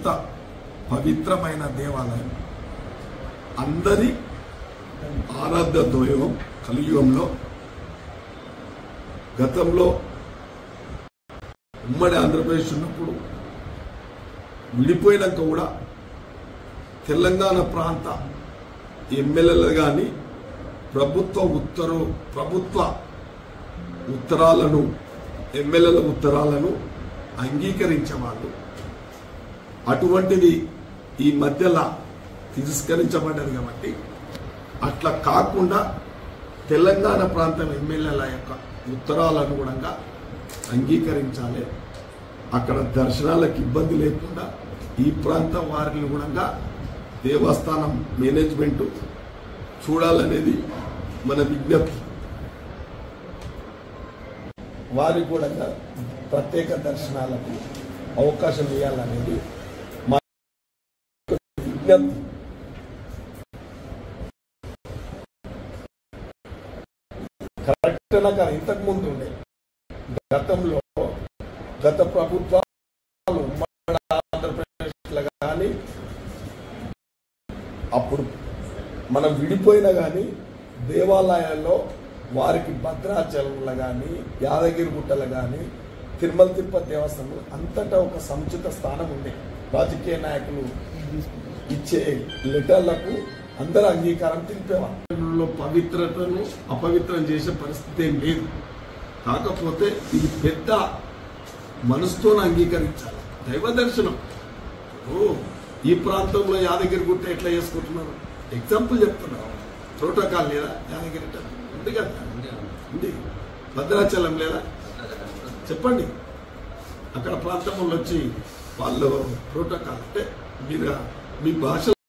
అత్యంత పవిత్రమైన దేవాలయం. అందరి ఆరాధ్య దైవం. కలియుగంలో గతంలో ఉమ్మడి ఆంధ్రప్రదేశ్ ఉన్నప్పుడు విడిపోయినాక కూడా తెలంగాణ ప్రాంత ఎమ్మెల్యేలు కానీ ప్రభుత్వ ఉత్తరాలను ఎమ్మెల్యేల ఉత్తరాలను అంగీకరించేవాళ్ళు. అటువంటిది ఈ మధ్యలో తిరస్కరించబడ్డది. కాబట్టి అట్లా కాకుండా తెలంగాణ ప్రాంతం ఎమ్మెల్యేల యొక్క ఉత్తరాలను కూడా అంగీకరించాలి. అక్కడ దర్శనాలకు ఇబ్బంది లేకుండా ఈ ప్రాంతం వారిని కూడా దేవస్థానం మేనేజ్మెంట్ చూడాలనేది మన విజ్ఞప్తి. వారికి కూడా ప్రత్యేక దర్శనాలకు అవకాశం ఇవ్వాలనేది మా విజ్ఞప్తి. కరెక్ట్ నాకు ఇంతకు ముందు ఉండే గతంలో గత ప్రభుత్వాలు ఉమ్మడి ఆంధ్రప్రదేశ్లో కానీ అప్పుడు మనం విడిపోయినా కానీ దేవాలయాల్లో వారికి భద్రాచలంలో కానీ యాదగిరిగుట్టలో కానీ తిరుమల తిరుపతి దేవస్థానం అంతటా ఒక సముచిత స్థానం ఉంది. రాజకీయ నాయకులు ఇచ్చే లెటర్లకు అందరూ అంగీకారం తెలిపేవాళ్ళు. పవిత్రతను అపవిత్రం చేసే పరిస్థితి ఏం లేదు. కాకపోతే ఇది పెద్ద మనసుతో అంగీకరించాలి. దైవ దర్శనం ఈ ప్రాంతంలో యాదగిరిగుట్ట ఎట్లా చేసుకుంటున్నారు ఎగ్జాంపుల్ చెప్తున్నారు. ప్రోటోకాల్ లేదా? యాదగిరి ఉంది కదా, ఉంది. భద్రాచలం లేదా? చెప్పండి. అక్కడ ప్రాంతంలో వచ్చి వాళ్ళు ప్రోటోకాల్ అంటే మీరు మీ భాష